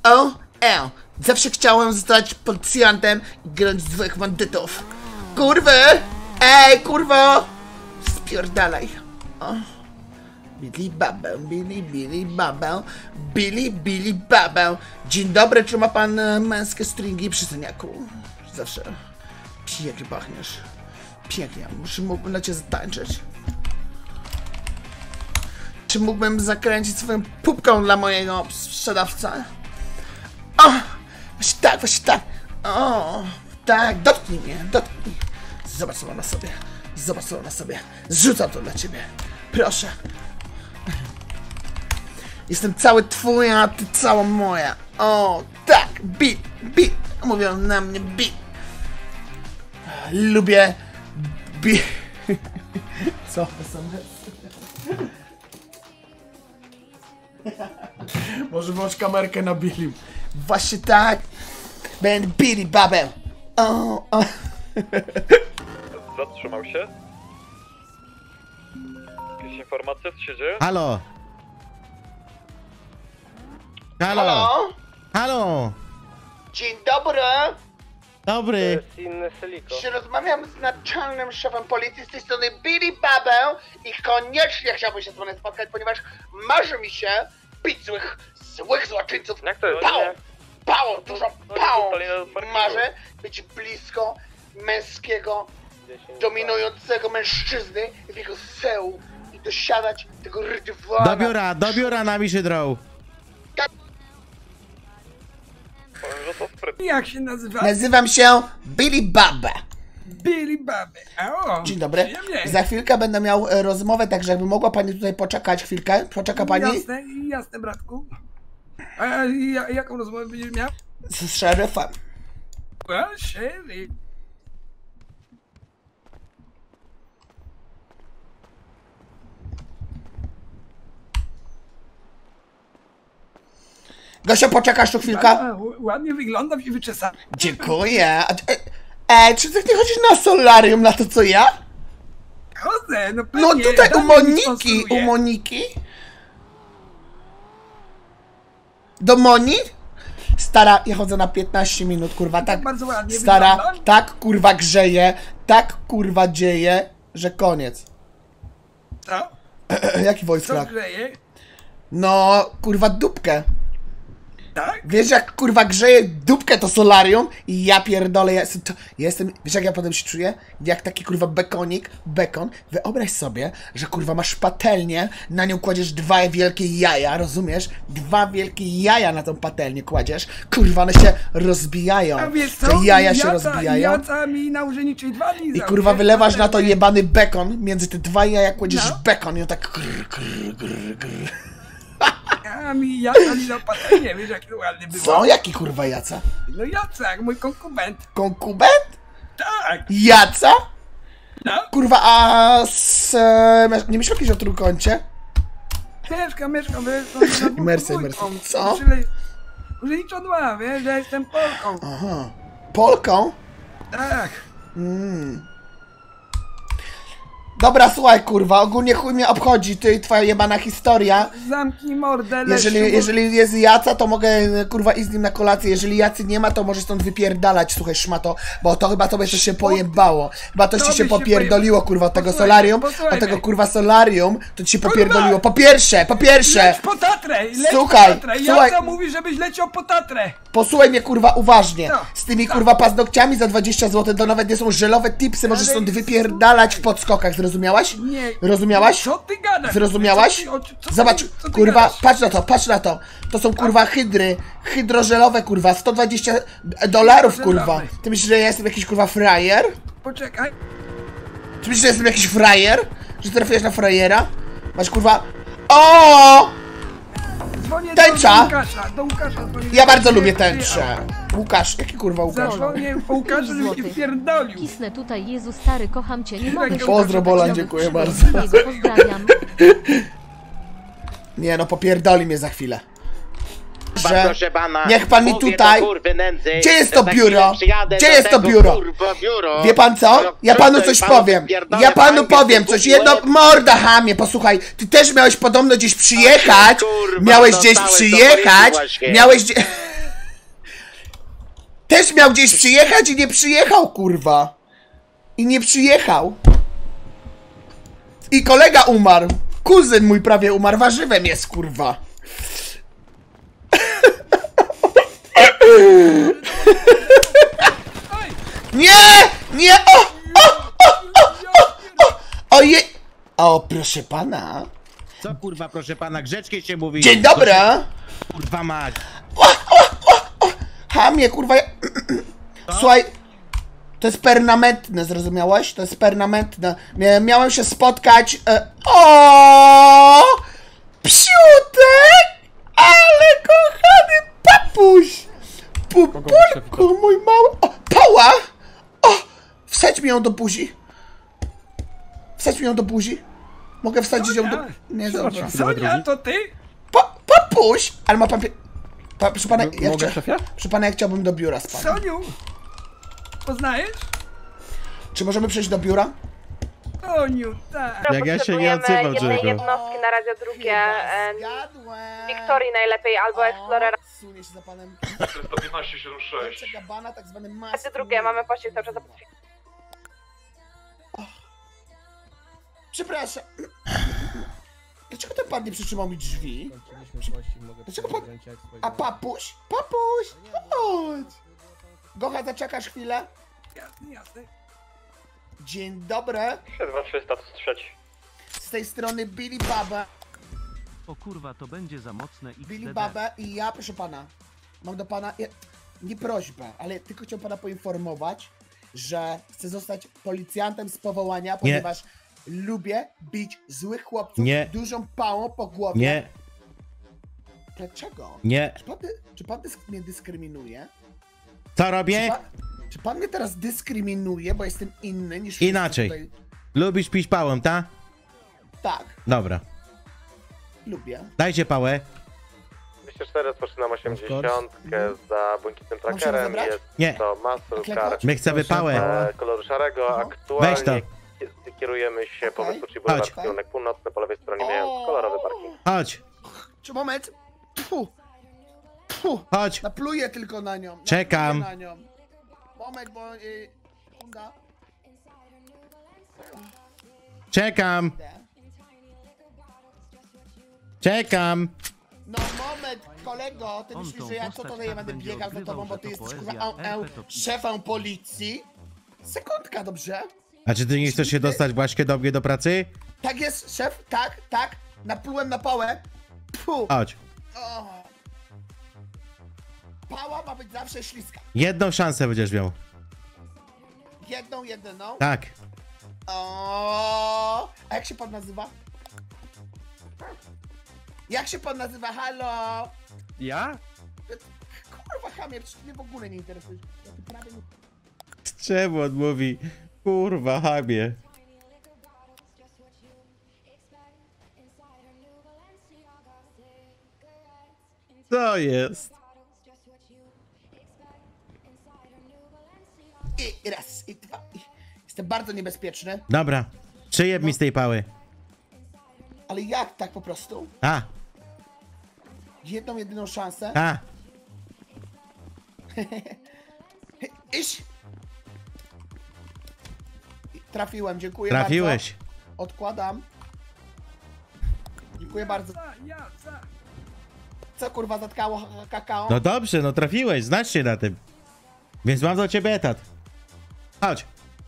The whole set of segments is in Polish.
Zawsze chciałem zostać policjantem i grać złych bandytów. Kurwy! Kurwo! Spierdalaj. Billy babę, Billy babę, Billy babę. Dzień dobry, czy ma pan męskie stringi przy syniaku? Zawsze pięknie pachniesz. Pięknie, mógłbym na cię zatańczyć. Czy mógłbym zakręcić swoją pupką dla mojego sprzedawca? Właśnie tak. Tak, dotknij mnie, dotknij. Zobacz, co mam na sobie. Zrzucam to dla ciebie. Proszę. Jestem cały twój, a ty cała moja. Tak, beat. Mówią na mnie beat. Lubię beat. Co? Może włącz kamerkę na Billy. Właśnie tak. Będę Billy babę. Zatrzymał się? Jakieś informacje, co się dzieje? Halo! Dzień dobry. Dobry! Czy rozmawiam z naczelnym szefem policji z tej strony Billy babę i koniecznie chciałbym się z panem spotkać, ponieważ marzy mi się bić złych złoczyńców. Jak to jest? Pałą, dużo pałą. Marzę być blisko męskiego, dominującego mężczyzny w jego seł i dosiadać tego rydwana. Do biura nami się drą. Powiem, że to sprytne. Jak się nazywa? Nazywam się Billy Babę. Billy Baby. Dzień dobry. Przyjemnie. Za chwilkę będę miał rozmowę, także jakby mogła pani tutaj poczekać chwilkę. Poczeka pani? Jasne, bratku. A jaką rozmowę będziesz miał? Z szeryfem. Szeryf. Gosia, poczekasz tu chwilkę? Ładnie wyglądam i wyczesam. Dziękuję. Czy ty nie chodzisz na solarium na to, co ja? Chodzę, no pewnie. No tutaj u Daniel mi Moniki. sponsoruje. U Moniki? Do Moni? Stara, ja chodzę na 15 minut, kurwa, tak. bardzo ładnie Stara, wyglądam. tak kurwa grzeje, tak kurwa dzieje, że koniec. Co? Jaki voice Co crack? grzeje? No, kurwa dupkę. Tak? Wiesz jak kurwa grzeje dupkę to solarium i ja pierdolę, jestem, wiesz jak ja potem się czuję? Jak taki kurwa bekon. Wyobraź sobie, że kurwa masz patelnię, na nią kładziesz dwa wielkie jaja, rozumiesz? Dwa wielkie jaja na tą patelnię kładziesz, kurwa one się rozbijają, A wiesz co? te jaja się rozbijają Jaca mi na urzędniczej 2 dni i kurwa wylewasz na to jebany bekon, między te dwa jaja kładziesz bekon i on tak A mi Jaca mi na patelnię, wiesz jaki to ładny był. Co? Jaki kurwa Jaca? No Jacek, mój konkubent. Konkubent? Tak. Jaca? No. Kurwa, nie myślał kiedyś o trójkącie? Mieszkam, wiesz, Mercy. Co? Urzędniczo 2, wiesz, że jestem Polką. Aha. Polką? Tak. Dobra, słuchaj, kurwa, ogólnie chuj mnie obchodzi, ty i twoja jebana historia. Zamknij mordę, Jeżeli jest Jaca, to mogę, kurwa, iść z nim na kolację. Jeżeli Jacy nie ma, to możesz stąd wypierdalać, słuchaj, szmato. Bo to chyba tobie coś się pojebało. Chyba to ci się popierdoliło, kurwa, od tego solarium. Od tego, kurwa, solarium, to ci się popierdoliło. Po pierwsze! Leć po Tatrę! Słuchaj, Jaca mówi, żebyś leciał po Tatrę! Posłuchaj mnie, kurwa, uważnie. No, Z tymi, kurwa, paznokciami za 20 zł to nawet nie są żelowe tipsy, możesz stąd wypierdalać w podskokach, zrozumiałaś? Nie. Rozumiałaś? Co ty gadasz? Zrozumiałaś? Co Zobacz, ty kurwa, gadasz? patrz na to. To są, kurwa, hydrożelowe, kurwa, $120, kurwa. Ty myślisz, że ja jestem jakiś, kurwa, frajer? Poczekaj. Ty myślisz, że jestem jakiś frajer? Że trafiasz na frajera? Masz, kurwa... O! Dzwonię Tęcza! do Łukasza dzwonię. Ja bardzo lubię tęczę. Łukasz, jaki kurwa Łukasz? Zadzwonię po Łukaszu, żeby się wpierdolił. Kisnę tutaj, Jezu stary, kocham cię, nie mogę się Pozdro, doczekać Bolan, nowych dziękuję przygód. bardzo. Jego pozdrawiam. Nie no, popierdoli mnie za chwilę. Że Proszę pana, niech pan mi mówię tutaj... do kurwy nędzy, Gdzie jest że to za biuro? chwilę przyjadę Gdzie do jest to tego, biuro? kurwa, biuro? Wie pan co? Ja panu coś powiem. Ja panu powiem coś. Jedno... Morda chamie, posłuchaj. Ty też miałeś podobno gdzieś przyjechać. Kurwa, Miałeś no gdzieś całe to przyjechać. właśnie. Miałeś... Też miał gdzieś przyjechać i nie przyjechał, kurwa. I nie przyjechał. I kolega umarł. Kuzyn mój prawie umarł. Warzywem jest, kurwa. Nie! Nie! Ojej! O, proszę pana. Co kurwa, proszę pana, grzecznie się mówi. Dzień dobry! Kurwa mać. Hamie, kurwa. Słuchaj, to jest permanentne, zrozumiałeś? To jest permanentne. Miałem się spotkać. O! Psiutek! Ale kochany papuś! Pupulku, mój mały. O, pała! O! Wsadź mi ją do buzi. Wsadź mi ją do buzi. Mogę wsadzić ją do. Nie, dobra. Sonia, to ty? Papuś! Ale ma pan. Proszę pana, Mogę, szefie? proszę pana, ja chciałbym do biura z panem. Soniu! Poznajesz? Czy możemy przejść do biura? Soniu, tak. Jak ja się nie odzywam, jednej człowieku. jednostki na radio drugie. Zgadłem. Victorii najlepiej albo Explorera. Sunie się za panem. 415,76. Gabana, tak zwany Radio mask. drugie, mamy pościg cały czas. Przepraszam. Dlaczego ten pan nie przytrzymał mi drzwi? Dlaczego pan... A papuś? Papuś! Chodź! Gocha, zaczekasz chwilę? Jasne, jasne. Dzień dobry. 326, status trzeci. Z tej strony Billy Baba. O kurwa, to będzie za mocne XDD. Billy Baba i ja, proszę pana. Mam do pana... Nie prośbę, ale tylko chciałem pana poinformować, że chcę zostać policjantem z powołania, ponieważ lubię bić złych chłopców dużą pałą po głowie. Nie, Dlaczego? nie. Czy pan mnie dyskryminuje? Co robię? Czy pan mnie teraz dyskryminuje, bo jestem inny niż wszyscy Inaczej. tutaj? Lubisz pić pałą, ta? Tak, Dobra. lubię. Dajcie pałę. 204, rozpoczynam 80 za błękitnym Mam się trackerem. rozebrać? Jest Nie. to Muscle Klekać? Car My chcemy pałę. koloru szarego. No. Aktualnie Weź to. kierujemy się po Okej. Wyspółczy Boulevard Chodź. w kierunek północny, po lewej stronie mając kolorowy parking. Chodź, Czy moment? Tfu. Tfu. chodź. Napluję tylko na nią. Czekam. Napluję na nią. Moment, bo... Sekunda. Czekam. Czekam. No moment, kolego, ty On myślisz, tą że ja co postać to ja tak będę będzie biegał za odgrywał, tobą, bo że ty to jesteś poezja, kurwa szefem policji? Sekundka, dobrze? A czy ty nie chcesz się dostać właśnie do mnie do pracy? Tak jest, szef, tak. Naplułem na pałę. Pfu. Chodź. O. Pała ma być zawsze śliska. Jedną szansę będziesz miał. Jedną, jedyną. Tak. O. A jak się pan nazywa? Jak się pan nazywa? Halo? Ja? Kurwa, chamie, przecież mnie w ogóle nie interesuje. Ja tu prawie nie... Czemu on mówi? Kurwa, habie. Co jest? I raz, i dwa. Jestem bardzo niebezpieczny. Dobra. Przyjeb mi z tej pały. Ale jak tak po prostu? A, Jedną, jedyną szansę. a. Iść! Trafiłem, dziękuję Trafiłeś. bardzo. Odkładam. Dziękuję bardzo. Ja. Co kurwa zatkało kakao? No dobrze, no trafiłeś, znasz się na tym. Więc mam do ciebie etat. Chodź,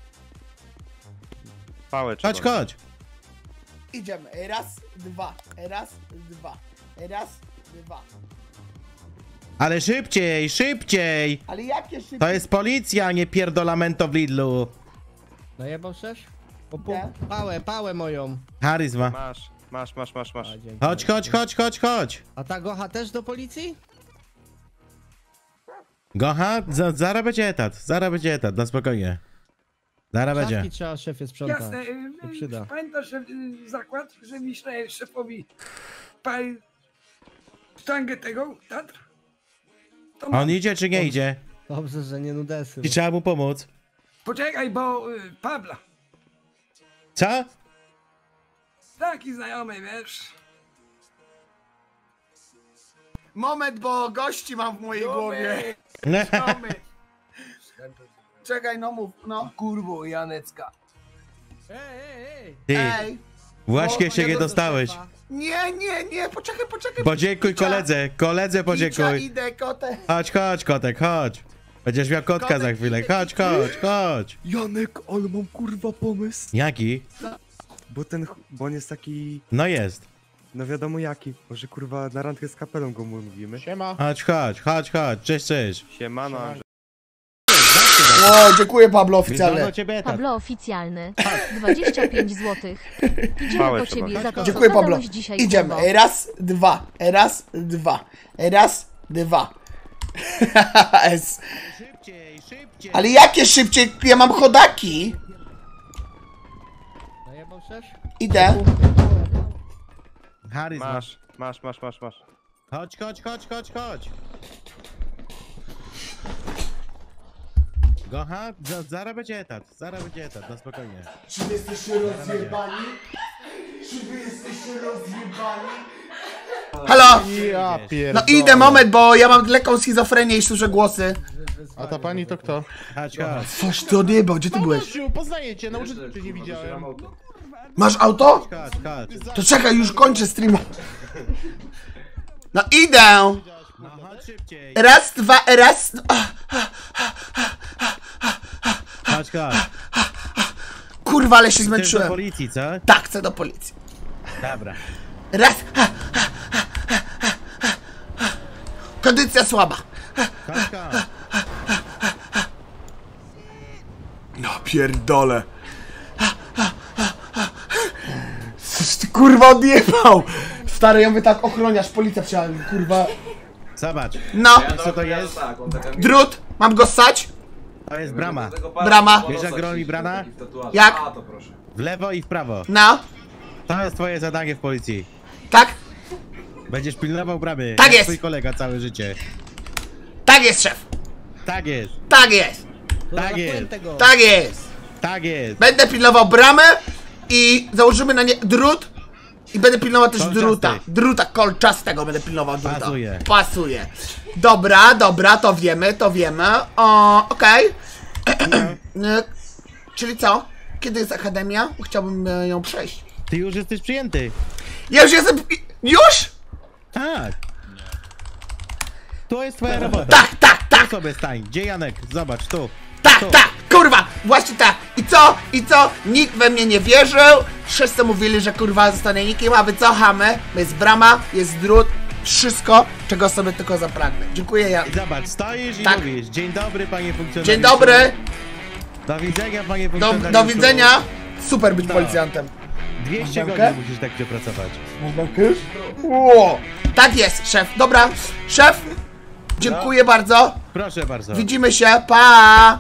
Pałę chodź. Idziemy. Raz, dwa. Raz, dwa. Raz, dwa. Ale szybciej. Ale jakie szybkie... To jest policja, a nie pierdolamento w Lidlu. Najebał szef? Nie? Pałę moją. Charyzma. Masz. A, dzięki. Chodź. A ta Gocha też do policji? Gocha, zaraz będzie etat, na spokojnie. Zaraz będzie. Szafki trzeba szefie sprzątać. Jasne. się przyda. Pamiętasz zakład, że myślałem szefowi sztangę tego, Tatr? To mam. On idzie czy nie idzie? Dobrze, że nie nudesy. I trzeba mu pomóc. Poczekaj, bo Pabla, Co? taki znajomy, wiesz. Moment, bo gości mam w mojej głowie. Czekaj, no mów, no. Kurwo, Janecka. Ty, Ej. właśnie się nie dostałeś. Nie, poczekaj. Podziękuj koledze podziękuj. Idę, kotę. Chodź, kotek, chodź. Będziesz miał kotka za chwilę. Chodź. Janek, ale mam kurwa pomysł. Jaki? Bo on jest taki, No jest. no wiadomo jaki. Może kurwa na randkę z kapelą go mówimy. Siema. Chodź. Cześć. Siemano. O, dziękuję Pablo Więc mam oficjalnie. do ciebie etat. Pablo oficjalny. 25 zł. Idziemy Małe po trzeba. ciebie za to, Dziękuję co Pablo. zadałeś dzisiaj, Idziemy. kurwo. Raz, dwa. S. Szybciej. Ale jakie szybciej? Ja mam chodaki. Najebał szef? Idę. Harry, Masz. Chodź. Gocha, zaraz będzie etat, no spokojnie. Czy wy jesteście rozjebani? Halo? Ja No idę, moment, bo ja mam lekką schizofrenię i słyszę głosy. A ta pani to kto? Chodź. Coś ty odjebał, gdzie ty byłeś? Poznaję cię, na ulicy nie widziałem. Masz auto? Chodź. To czekaj, już kończę streama. No idę. No chodź szybciej. Raz, dwa, raz. Chodź. Kurwa, ale się Chcesz do zmęczyłem. policji, co? Tak, chcę do policji. Dobra. Raz. Kondycja słaba. Chodź. No pierdolę. Coś ty kurwa odjebał. Stary, ja mówię tak, ochroniarz, policja przyjechała, kurwa. Zobacz, No, co to jest? drut, mam go ssać? To jest brama. Brama. Wiesz jak broni brama? Jak? W lewo i w prawo. No, To jest twoje zadanie w policji. tak? Będziesz pilnował bramy. Tak jak jest. twój kolega całe życie. Tak jest, szef. Tak jest. Tak jest. Tak jest. Tego. Tak jest. Tak jest. Będę pilnował bramę i założymy na nie drut i będę pilnował też Kolczasty. druta kolczastego będę pilnował druta. Pasuje. Dobra, to wiemy. O, okej. Czyli co? Kiedy jest akademia? Chciałbym ją przejść. Ty już jesteś przyjęty. Ja już jestem... Już? Tak. To jest twoja robota. Tak. Tu sobie stań. Gdzie Janek? Zobacz, tu. Tak, kurwa, właśnie tak. I co? Nikt we mnie nie wierzył. Wszyscy mówili, że kurwa zostanę nikim, a wycofamy. Jest brama, jest drut, wszystko, czego sobie tylko zapragnę. Dziękuję, ja. I zobacz, stoisz i Tak. mówisz. Dzień dobry, panie funkcjonariuszu. Dzień dobry, Do widzenia, panie funkcjonariuszu. do widzenia. Super być No. policjantem. 200 Masz godzin bramkę? musisz tak pracować. Ło. Tak jest, szef. Dobra, szef. Dziękuję bardzo. Proszę bardzo. Widzimy się, pa.